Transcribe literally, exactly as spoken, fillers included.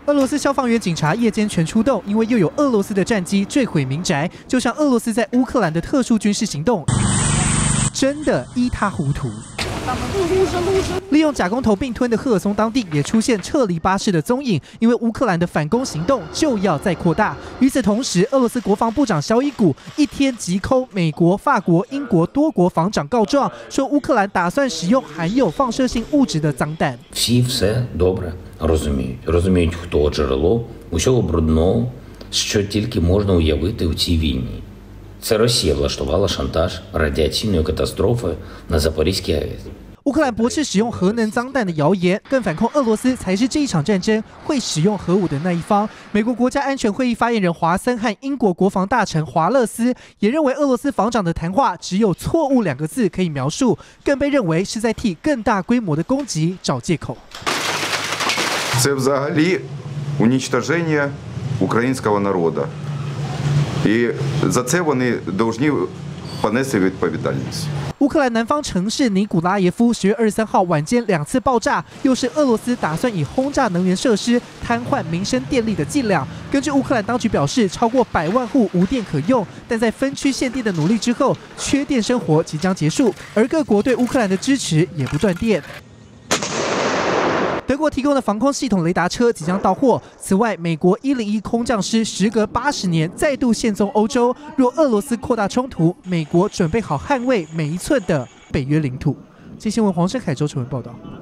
俄罗斯消防员、警察夜间全出动，因为又有俄罗斯的战机坠毁民宅，就像俄罗斯在乌克兰的特殊军事行动，真的一塌糊涂。 利用假公投并吞的赫尔松当地也出现撤离巴士的踪影，因为乌克兰的反攻行动就要再扩大。与此同时，俄罗斯国防部长肖伊古一天急扣美国、法国、英国多国防长告状，说乌克兰打算使用含有放射性物质的脏弹。 Всі все добре розуміють, розуміють, хто джерело усього брудного, що тільки можна уявити у цій війні. Це Росія влаштувала шантаж радіаційною катастрофою на Запорізькій АЕС. 乌克兰驳斥使用核能脏弹的谣言，更反控俄罗斯才是这一场战争会使用核武的那一方。美国国家安全会议发言人华森和英国国防大臣华勒斯也认为，俄罗斯防长的谈话只有错误两个字可以描述，更被认为是在替更大规模的攻击找借口。 Це взагалі уничтоження українського народу. І за це вони повинні понести відповідальність. 乌克兰南方城市尼古拉耶夫十月二十三号晚间两次爆炸，又是俄罗斯打算以轰炸能源设施瘫痪民生电力的伎俩。根据乌克兰当局表示，超过百万户无电可用，但在分区限电的努力之后，缺电生活即将结束，而各国对乌克兰的支持也不断电。 德国提供的防空系统雷达车即将到货。此外，美国一零一空降师时隔八十年再度现踪欧洲。若俄罗斯扩大冲突，美国准备好捍卫每一寸的北约领土。今新闻黄生凯、周成文报道。